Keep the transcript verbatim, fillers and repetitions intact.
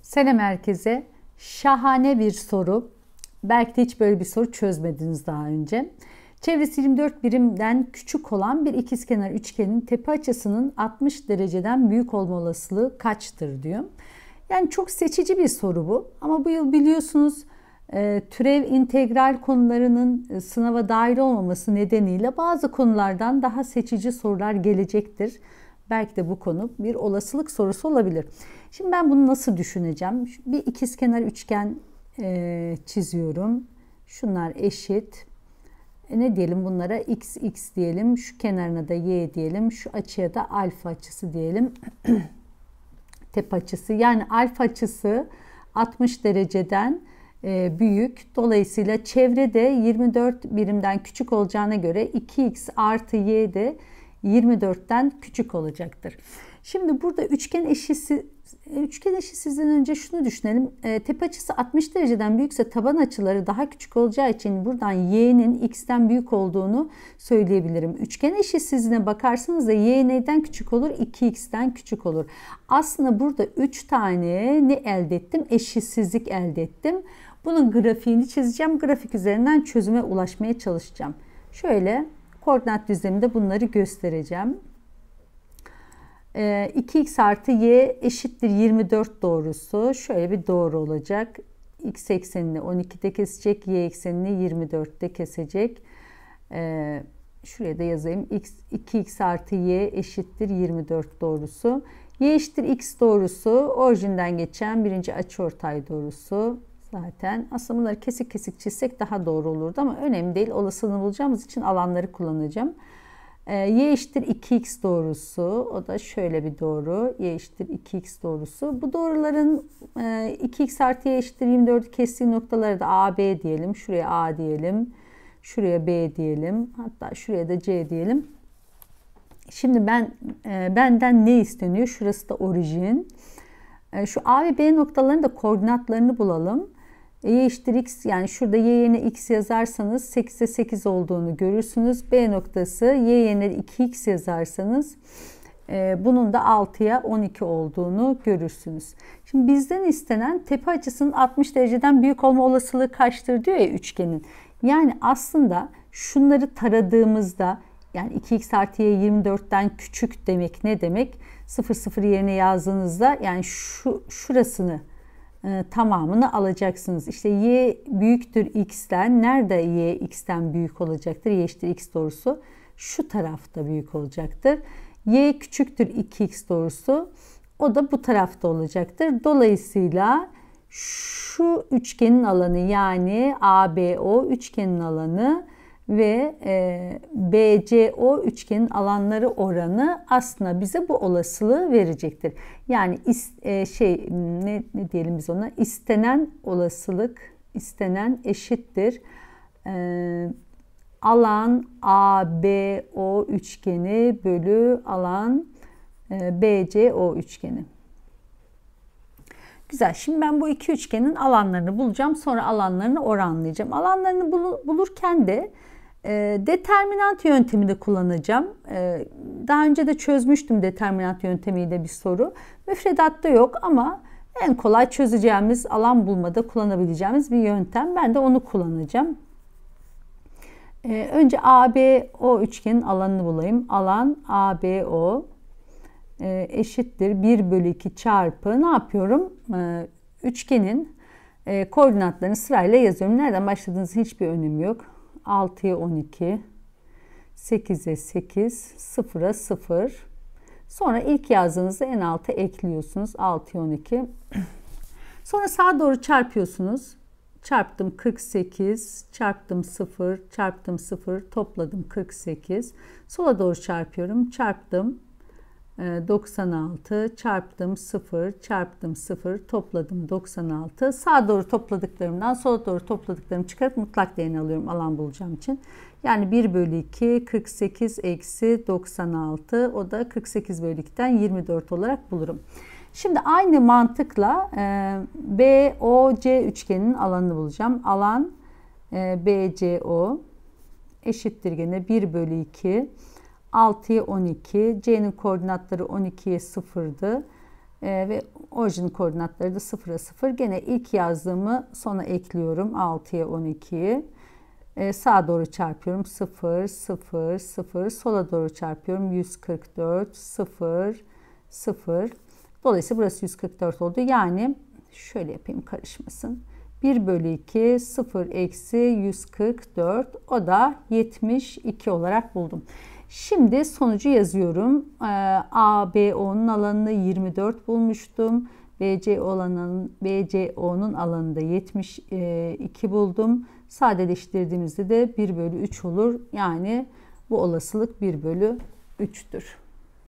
Selam herkese. Şahane bir soru. Belki de hiç böyle bir soru çözmediniz daha önce. Çevresi yirmi dört birimden küçük olan bir ikizkenar üçgenin tepe açısının altmış dereceden büyük olma olasılığı kaçtır diyor. Yani çok seçici bir soru bu. Ama bu yıl biliyorsunuz e, türev integral konularının e, sınava dahil olmaması nedeniyle bazı konulardan daha seçici sorular gelecektir. Belki de bu konu bir olasılık sorusu olabilir. Şimdi ben bunu nasıl düşüneceğim? Bir ikizkenar üçgen e, çiziyorum. Şunlar eşit. E ne diyelim bunlara? X, X diyelim. Şu kenarına da Y diyelim. Şu açıya da alfa açısı diyelim. Tepe açısı. Yani alfa açısı altmış dereceden e, büyük. Dolayısıyla çevrede yirmi dört birimden küçük olacağına göre iki x artı Y de yirmi dörtten küçük olacaktır. Şimdi burada üçgen eşitsi üçgen eşitsizliğinden önce şunu düşünelim. E, tepe açısı altmış dereceden büyükse taban açıları daha küçük olacağı için buradan y'nin x'ten büyük olduğunu söyleyebilirim. Üçgen eşitsizliğine bakarsanız da y neyden küçük olur? iki x'ten küçük olur. Aslında burada üç tane ne elde ettim? Eşitsizlik elde ettim. Bunun grafiğini çizeceğim. Grafik üzerinden çözüme ulaşmaya çalışacağım. Şöyle koordinat düzleminde bunları göstereceğim. iki x artı y eşittir yirmi dört doğrusu şöyle bir doğru olacak. X eksenini on iki'de kesecek, y eksenini yirmi dört'te kesecek. Ee, şuraya da yazayım. X, iki x artı y eşittir yirmi dört doğrusu. Y eşittir x doğrusu orijinden geçen birinci açıortay doğrusu. Zaten aslında bunları kesik kesik çizsek daha doğru olurdu ama önemli değil. Olasılığını bulacağımız için alanları kullanacağım. Y eşittir iki x doğrusu. O da şöyle bir doğru. Y eşittir iki x doğrusu. Bu doğruların iki x artı y eşittir yirmi dört'ü kestiği noktalara da A, B diyelim. Şuraya A diyelim. Şuraya B diyelim. Hatta şuraya da C diyelim. Şimdi ben benden ne isteniyor? Şurası da orijin. Şu A ve B noktalarının da koordinatlarını bulalım. Y eşittir x, yani şurada y yerine x yazarsanız sekiz'e sekiz olduğunu görürsünüz. B noktası y yerine iki x yazarsanız e, bunun da altı'ya on iki olduğunu görürsünüz. Şimdi bizden istenen tepe açısının altmış dereceden büyük olma olasılığı kaçtır diyor ya üçgenin. Yani aslında şunları taradığımızda yani iki x artı y yirmi dört'ten küçük demek ne demek? sıfır sıfır yerine yazdığınızda yani şu şurasını e, tamamını alacaksınız. İşte y büyüktür x'ten. Nerede y x'ten büyük olacaktır? Y eşittir x doğrusu şu tarafta büyük olacaktır. Y küçüktür iki x doğrusu. O da bu tarafta olacaktır. Dolayısıyla şu üçgenin alanı yani A B O üçgenin alanı ve e, B C O üçgenin alanları oranı aslında bize bu olasılığı verecektir. Yani is, e, şey ne, ne diyelim biz ona, istenen olasılık istenen eşittir e, alan A B O üçgeni bölü alan e, B C O üçgeni. Güzel. Şimdi ben bu iki üçgenin alanlarını bulacağım. Sonra alanlarını oranlayacağım. Alanlarını bul bulurken de E, determinant yöntemi de kullanacağım. E, daha önce de çözmüştüm determinant yöntemiyle bir soru. Müfredatta yok ama en kolay çözeceğimiz, alan bulmada kullanabileceğimiz bir yöntem. Ben de onu kullanacağım. E, önce A B O üçgenin alanını bulayım. Alan A B O e, eşittir bir bölü iki çarpı ne yapıyorum? E, üçgenin e, koordinatlarını sırayla yazıyorum. Nereden başladığınızın hiçbir önemi yok. altı'ya on iki, sekiz'e sekiz, sıfır'a sıfır. Sonra ilk yazdığınızda en alta ekliyorsunuz. altı'ya on iki. Sonra sağa doğru çarpıyorsunuz. Çarptım kırk sekiz, çarptım sıfır, çarptım sıfır, topladım kırk sekiz. Sola doğru çarpıyorum. Çarptım doksan altı, çarptım sıfır, çarptım sıfır, topladım doksan altı. Sağa doğru topladıklarımdan sola doğru topladıklarımı çıkarıp mutlak değerini alıyorum alan bulacağım için. Yani bir bölü iki, kırk sekiz eksi doksan altı, o da kırk sekiz bölü iki'den yirmi dört olarak bulurum. Şimdi aynı mantıkla e, B O C üçgeninin alanını bulacağım. Alan e, B C O eşittir gene bir bölü iki. altı'ya on iki. C'nin koordinatları on iki'ye sıfır'dı. Ee, ve orijin koordinatları da sıfıra sıfır. Gene ilk yazdığımı sona ekliyorum. altıya on ikiyi. Ee, sağa doğru çarpıyorum. sıfır, sıfır, sıfır. Sola doğru çarpıyorum. yüz kırk dört, sıfır, sıfır. Dolayısıyla burası yüz kırk dört oldu. Yani şöyle yapayım karışmasın. bir bölü iki, sıfır eksi yüz kırk dört. O da yetmiş iki olarak buldum. Şimdi sonucu yazıyorum. A B O'nun alanını yirmi dört bulmuştum. B C O'nun B C O'nun alanında yetmiş iki buldum. Sadeleştirdiğimizde de bir bölü üç olur. Yani bu olasılık bir bölü üç'tür.